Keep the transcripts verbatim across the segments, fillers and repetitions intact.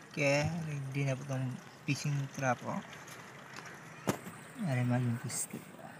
Oke, ready na po itong fishing trap, oh. Ay, maging pisto.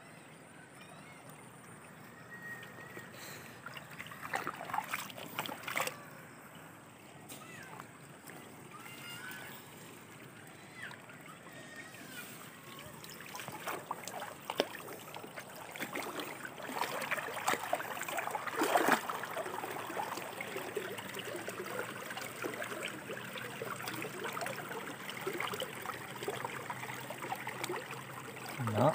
No.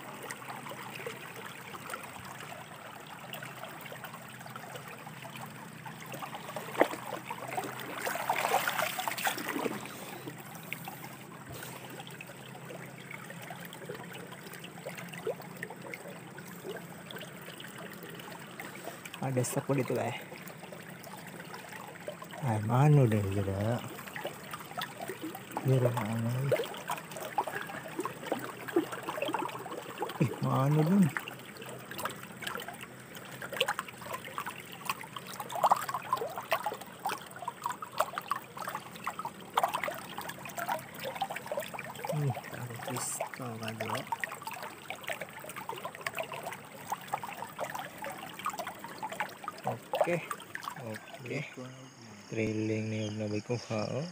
Ada stop dito eh. Ay, mano deh gila. Gila mana? Ih, mano dun? Ih, taruh pistol kali ya. Oke, oke. Trailing nih udah baik kok.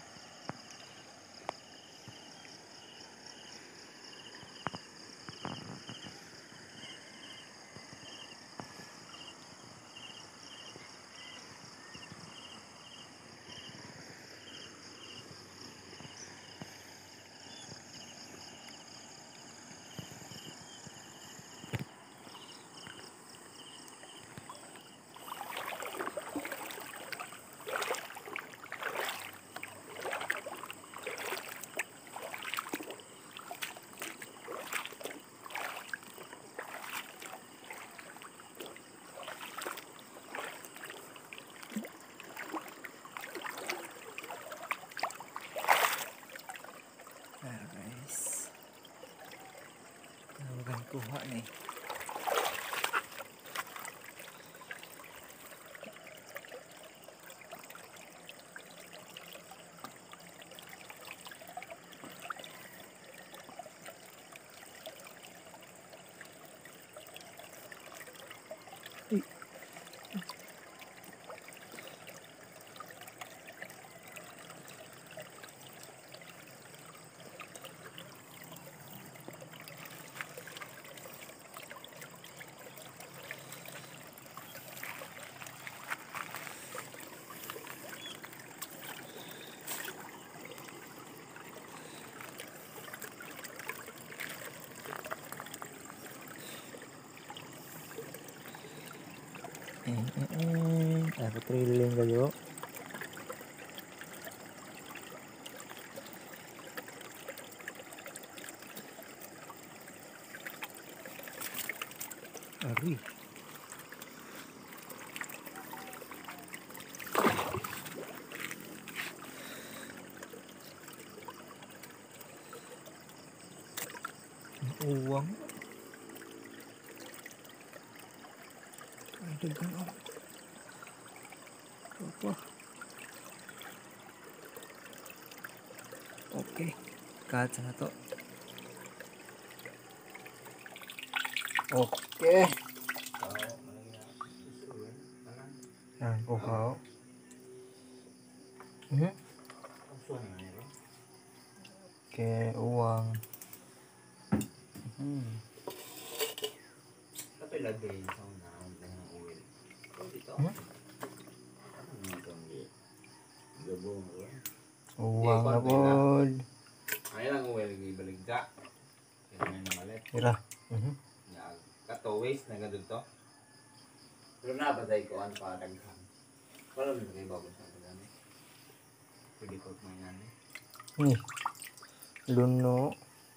Nah guys, bukan kuha nih. Eh, eh, eh. Ada trailing kayo. Ari. Uang. Ada kan oh. Apa? Oke, kaca satu. Oke. Nah, kuhau. Hmm? Oke, uang. Hmm. Tapi lagi isang naon dengan oil. Oh, dito. Hmm? Ano itong gabong ko? Uang na pod. Ay lang oil gibaligda. Kaya may namalit. Ira. Mhm. Ya, kato waste na gadto to. Pero na ba dai ko an pa daghan. Wala man kay bago sa daghan. Pwede ko may ngani. Nih. Luno.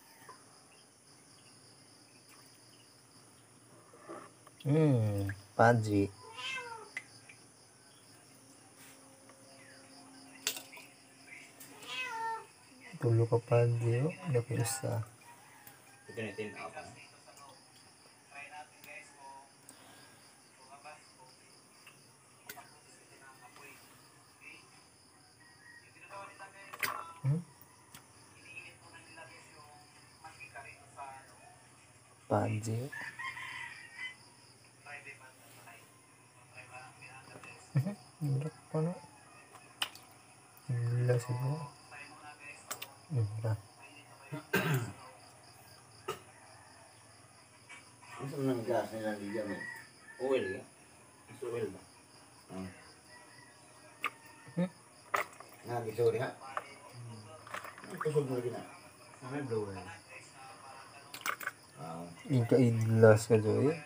Hmm, Padri. Dulu ke Padri, oh, udah bisa. Ito na tin apa. Hmm? Panji. Hirap pa na. Wala siguro. Wala. Ang saan ng gas nila di dyan? Oil ya? Mas oil ba? Hmm. Hmm? Nga, sorry ha? Ang kusog mo lagi na? May blower. Wow. Yung kaidlas ka Joy.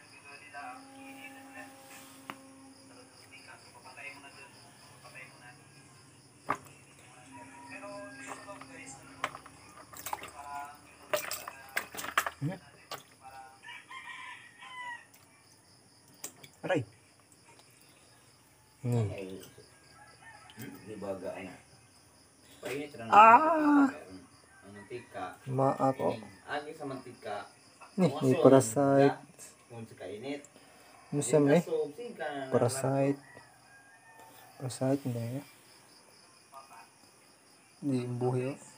Hmm? Aray. Hmm. Ay, di baga na. Painit rin. Ah! Ang mantika. Maa ko. Agi sa mantika. Nih, may parasite. Kung sa kainit. Musam eh. Parasite. Parasite hindi. Di buhay oh.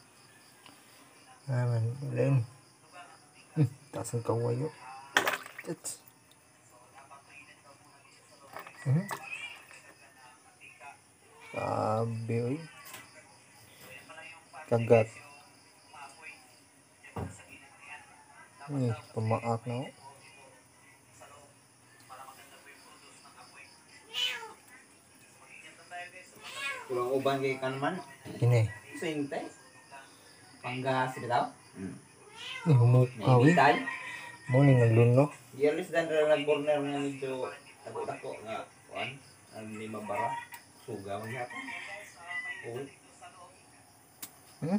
Ah, man. Lain. Hmm. Taas ang kawayo. Tits. Hmm. Sabi oy. Kagat. Nih, pemaak na oh. Kulang uban kay kanman. Ini. Sa hintay. Panggas bitaw. Hmm. Nih, humukaw eh. Hintay. Morning ang luno. Yearlis dan dalam corner nga medyo dako-dako nga kuan. Ang lima bara. Suga man yata. Oh. Hmm?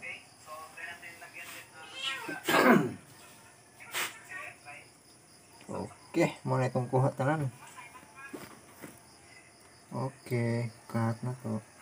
Okay, muna itong kuha tanan. Okay, cut na to.